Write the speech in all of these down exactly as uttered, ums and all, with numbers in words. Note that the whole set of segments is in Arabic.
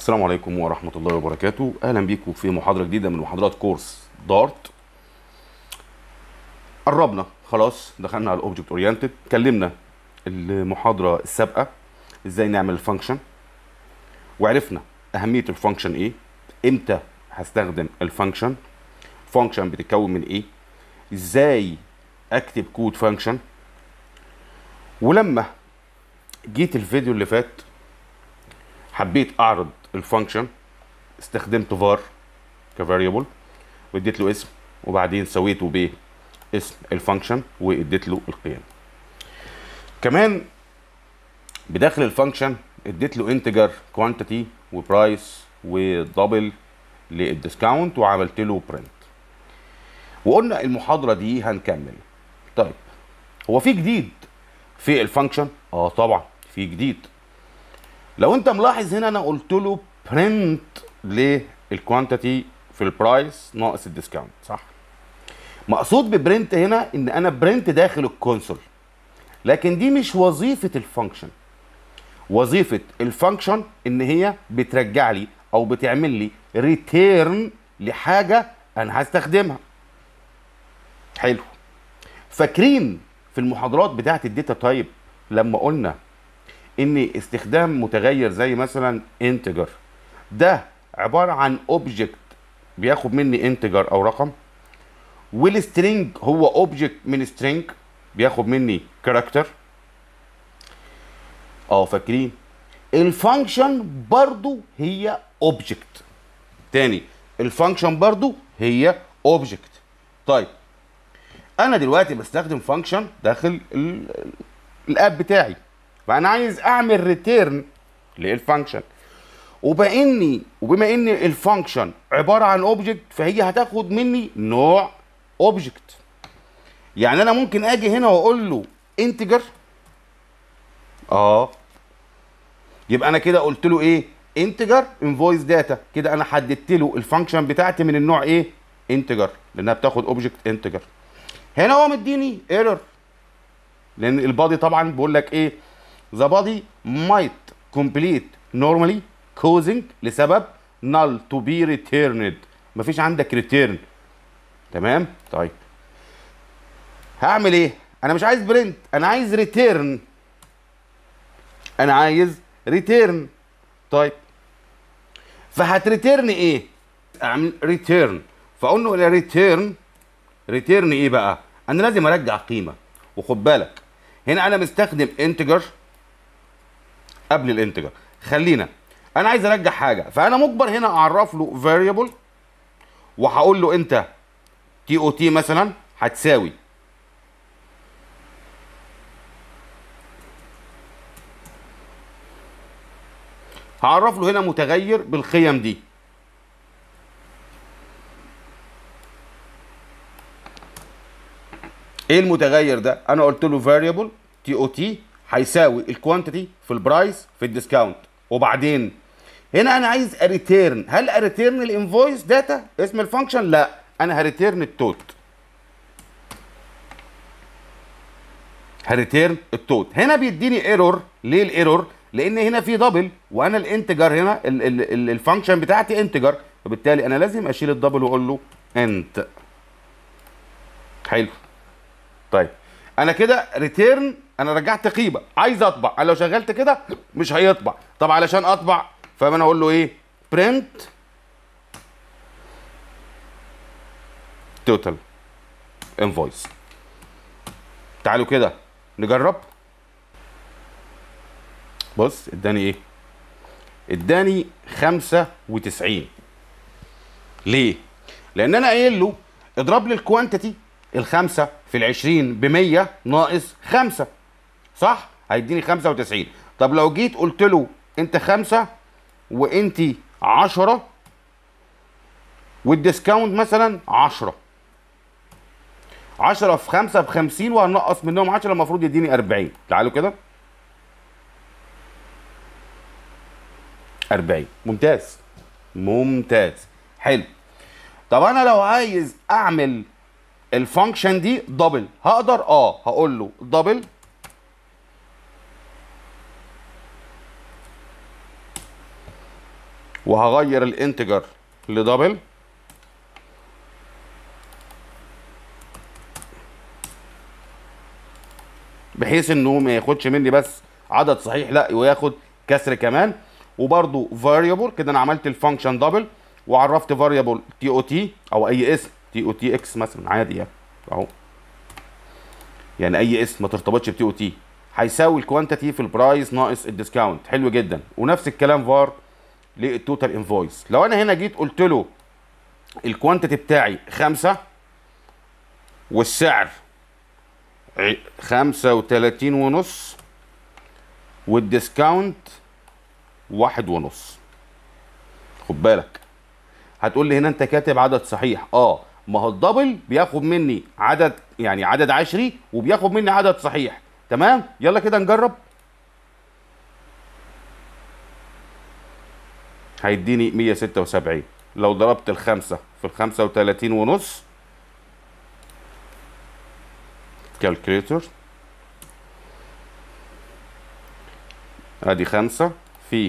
السلام عليكم ورحمة الله وبركاته. أهلا بيكم في محاضرة جديدة من محاضرات كورس دارت. قربنا خلاص، دخلنا على الأوبجكت أورينتد. اتكلمنا المحاضرة السابقة إزاي نعمل الفانكشن، وعرفنا أهمية الفانكشن إيه، إمتى هستخدم الفانكشن، فانكشن بتتكون من إيه، إزاي أكتب كود فانكشن. ولما جيت الفيديو اللي فات حبيت أعرض الفانكشن، استخدمت var كفاريبل واديت له اسم، وبعدين سويته باسم الفانكشن واديت له القيم. كمان بداخل الفانكشن اديت له انتجر كوانتيتي وبرايس ودبل للديسكاونت وعملت له برنت. وقلنا المحاضره دي هنكمل. طيب هو في جديد في الفانكشن؟ اه طبعا في جديد. لو انت ملاحظ هنا انا قلت له برنت للكوانتيتي في البرايس ناقص الديسكاونت، صح؟ مقصود ببرنت هنا ان انا برنت داخل الكونسول، لكن دي مش وظيفه الفانكشن. وظيفه الفانكشن ان هي بترجع لي او بتعمل لي ريتيرن لحاجه انا هستخدمها. حلو. فاكرين في المحاضرات بتاعه الداتا تايب لما قلنا ان استخدام متغير زي مثلا انتجر ده عباره عن اوبجكت بياخد مني انتجر او رقم، والسترينج هو اوبجكت من سترينج بياخد مني كاركتر. اه فاكرين؟ الفانكشن برضو هي اوبجكت. تاني، الفانكشن برضو هي اوبجكت. طيب انا دلوقتي بستخدم فانكشن داخل الاب بتاعي، فانا عايز اعمل ريتيرن للفانكشن، وباني وبما ان الفانكشن عباره عن اوبجكت فهي هتاخد مني نوع اوبجكت. يعني انا ممكن اجي هنا واقول له انتجر، اه يبقى انا كده قلت له ايه؟ انتجر انفويس داتا. كده انا حددت له الفانكشن بتاعتي من النوع ايه؟ انتجر، لانها بتاخد اوبجكت انتجر. هنا هو مديني ايرور، لان البادي طبعا بيقول لك ايه؟ the body might complete normally causing لسبب null to be returned. مفيش عندك return. تمام؟ طيب هعمل ايه؟ انا مش عايز برنت، انا عايز return. انا عايز return. طيب فهتريتيرن ايه؟ اعمل return. فاقول له return return ايه بقى؟ انا لازم ارجع قيمه. وخد بالك هنا انا مستخدم انتجر قبل الانتجر. خلينا انا عايز ارجع حاجه، فانا مجبر هنا اعرف له variable، وهقول له انت تي او تي مثلا هتساوي هعرف له هنا متغير بالقيم دي. ايه المتغير ده؟ انا قلت له variable تي او تي هيساوي الكوانتيتي في البرايس في الديسكاونت، وبعدين هنا انا عايز اريتيرن. هل اريتيرن الانفويس داتا اسم الفانكشن؟ لا، انا هريتيرن التوت. هريتيرن التوت. هنا بيديني ايرور. ليه الايرور؟ لان هنا في دبل، وانا الانتجر هنا الفانكشن بتاعتي انتجر، فبالتالي انا لازم اشيل الدبل واقول له انت. حلو. طيب انا كده ريتيرن، انا رجعت قيمه. عايز اطبع، انا لو شغلت كده مش هيطبع. طب علشان اطبع فانا اقول له ايه؟ برنت توتال انفويس. تعالوا كده نجرب. بص اداني ايه؟ اداني خمسة وتسعين. ليه؟ لان انا قايل له اضرب لي الكوانتيتي الخمسة في العشرين بمية ناقص خمسة، صح؟ هيديني خمسة وتسعين. طب لو جيت قلت له انت خمسة وانت عشرة والديسكاونت مثلا عشرة، عشرة في خمسة بخمسين وهنقص منهم عشرة، المفروض يديني أربعين. تعالوا كده أربعين. ممتاز ممتاز. حلو. طب انا لو عايز اعمل الفانكشن دي دبل هقدر؟ اه هقول له دبل وهغير الانتجر لدبل، بحيث انه ما ياخدش مني بس عدد صحيح، لا وياخد كسر كمان. وبرده فاريبل كده انا عملت الفانكشن دبل وعرفت فاريبل تي او تي او اي اسم تي او تي اكس مثلا عادي يعني اهو، يعني اي اسم ما ترتبطش بتي او تي هيساوي الكوانتيتي في البرايس ناقص الديسكاونت. حلو جدا. ونفس الكلام فار للتوتال انفويس. لو انا هنا جيت قلت له الكوانتيتي بتاعي خمسة والسعر خمسة وتلاتين ونص والديسكاونت واحد ونص، خد بالك هتقول لي هنا انت كاتب عدد صحيح. اه ما هو الدبل بياخد مني عدد يعني عدد عشري وبياخد مني عدد صحيح. تمام، يلا كده نجرب. هيديني مية ستة وسبعين. لو ضربت الخمسة في الخمسة وتلاتين ونص كالكوليتر، ادي خمسة في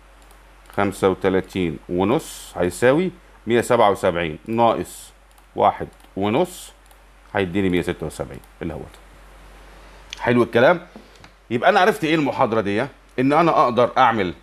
خمسة وتلاتين ونص هيساوي مية سبعة وسبعين ناقص واحد ونص هيديني مية ستة وسبعين اللي هو ده. حلو الكلام. يبقى انا عرفت ايه المحاضرة دي؟ ان انا اقدر اعمل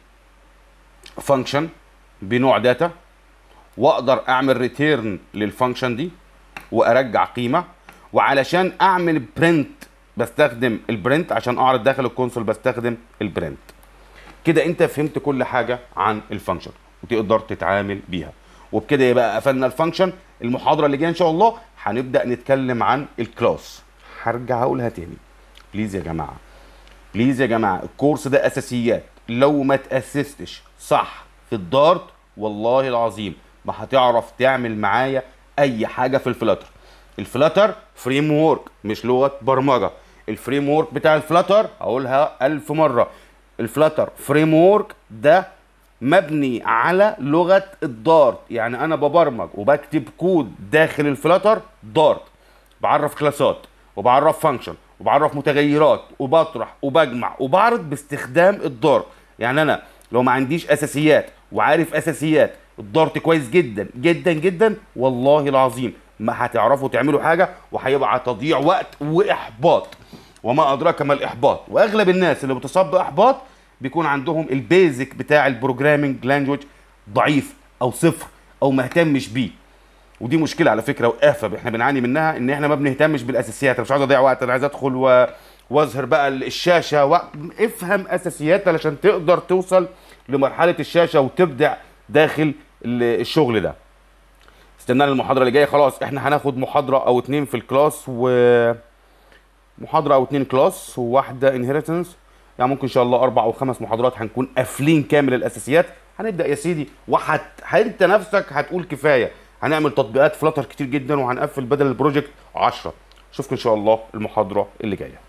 فانكشن بنوع داتا، واقدر اعمل ريتيرن للفانكشن دي وارجع قيمة، وعلشان اعمل برنت بستخدم البرنت، عشان اعرض داخل الكونسول بستخدم البرنت. كده انت فهمت كل حاجه عن الفانكشن وتقدر تتعامل بيها. وبكده يبقى قفلنا الفانكشن. المحاضره اللي جايه ان شاء الله هنبدا نتكلم عن الكلاس. هرجع اقولها تاني بليز يا جماعه، بليز يا جماعه، الكورس ده اساسيات. لو ما تاسستش صح في الدارت والله العظيم ما هتعرف تعمل معايا اي حاجه في الفلاتر. الفلاتر فريم وورك مش لغه برمجه. الفريم وورك بتاع الفلاتر هقولها ألف مره، الفلاتر فريم وورك ده مبني على لغه الدارت. يعني انا ببرمج وبكتب كود داخل الفلاتر دارت، بعرف كلاسات وبعرف فانكشن وبعرف متغيرات وبطرح وبجمع وبعرض باستخدام الدارت. يعني انا لو ما عنديش اساسيات وعارف اساسيات الدارت كويس جدا جدا جدا والله العظيم ما هتعرفوا تعملوا حاجه، وهيبقى تضييع وقت واحباط. وما ادراك ما الاحباط. واغلب الناس اللي بتصاب باحباط بيكون عندهم البيزك بتاع البروجرامينج لانجوج ضعيف او صفر او ما اهتمش بيه. ودي مشكله على فكره وآفة احنا بنعاني منها، ان احنا ما بنهتمش بالاساسيات. انا مش عايز اضيع وقت، انا عايز ادخل و... واظهر بقى الشاشه و... افهم اساسيات علشان تقدر توصل لمرحله الشاشه وتبدع داخل الشغل ده. استنانا المحاضره اللي جايه. خلاص احنا هناخد محاضره او اتنين في الكلاس، و محاضره او اتنين كلاس وواحده انهيرتنس. يعني ممكن ان شاء الله اربع او خمس محاضرات هنكون قافلين كامل الاساسيات. هنبدا يا سيدي، وحت انت نفسك هتقول كفايه. هنعمل تطبيقات فلاتر كتير جدا وهنقفل بدل البروجكت عشرة. اشوفكم ان شاء الله المحاضره اللي جايه.